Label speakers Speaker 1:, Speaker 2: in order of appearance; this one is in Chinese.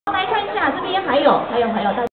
Speaker 1: 来看一下，这边还有大。